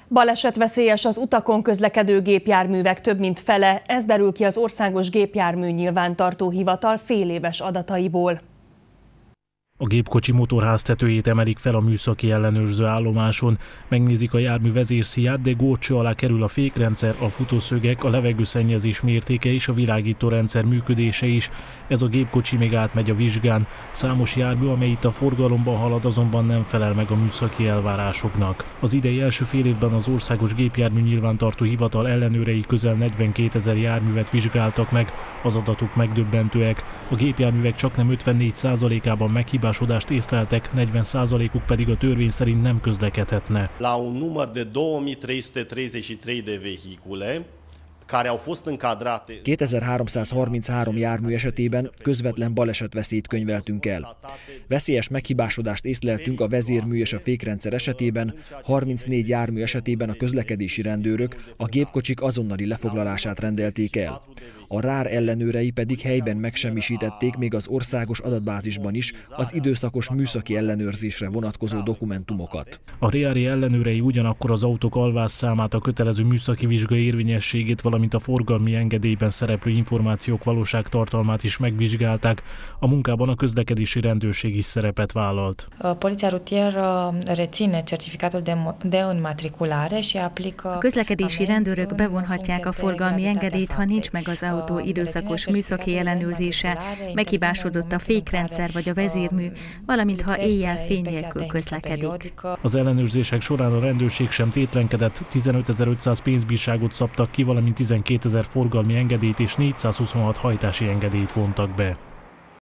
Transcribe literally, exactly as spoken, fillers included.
Balesetveszélyes az utakon közlekedő gépjárművek több mint fele, ez derül ki az Országos Gépjármű Nyilvántartó Hivatal féléves adataiból. A gépkocsi motorháztetőjét emelik fel a műszaki ellenőrző állomáson, megnézik a jármű vezérszíját, de górcső alá kerül a fékrendszer, a futószögek, a levegőszennyezés mértéke és a világítórendszer működése is. Ez a gépkocsi még átmegy a vizsgán. Számos jármű, amely itt a forgalomban halad, azonban nem felel meg a műszaki elvárásoknak. Az idei első fél évben az Országos Gépjármű Nyilvántartó Hivatal ellenőrei közel negyvenkétezer járművet vizsgáltak meg. Az adatok megdöbbentőek. A gépjárművek csaknem ötvennégy százalékában meghibásodást észleltek, negyven százalékuk pedig a törvény szerint nem közlekedhetne. La un număr de două mii trei sute treizeci și trei de vehicule care au fost încadrate. kétezer-háromszázharminchárom jármű esetében közvetlen balesetveszélyt könyveltünk el. Veszélyes meghibásodást észleltünk a vezérmű és a fékrendszer esetében, harmincnégy jármű esetében a közlekedési rendőrök a gépkocsik azonnali lefoglalását rendelték el. A rár ellenőrei pedig helyben megsemmisítették még az országos adatbázisban is az időszakos műszaki ellenőrzésre vonatkozó dokumentumokat. A ré á ellenőrei ugyanakkor az autók alvásszámát, a kötelező műszaki vizsga érvényességét, valamint a forgalmi engedélyben szereplő információk valóságtartalmát is megvizsgálták. A munkában a közlekedési rendőrség is szerepet vállalt. A poliția rutieră reține certificatul de înmatriculare și aplică. A közlekedési rendőrök bevonhatják a forgalmi engedélyt, ha nincs meg az autó időszakos műszaki ellenőrzése, meghibásodott a fékrendszer vagy a vezérmű, valamint ha éjjel fény nélkül közlekedik. Az ellenőrzések során a rendőrség sem tétlenkedett, tizenötezer-ötszáz pénzbírságot szabtak ki, valamint tizenkétezer forgalmi engedélyt és négyszázhuszonhat hajtási engedélyt vontak be.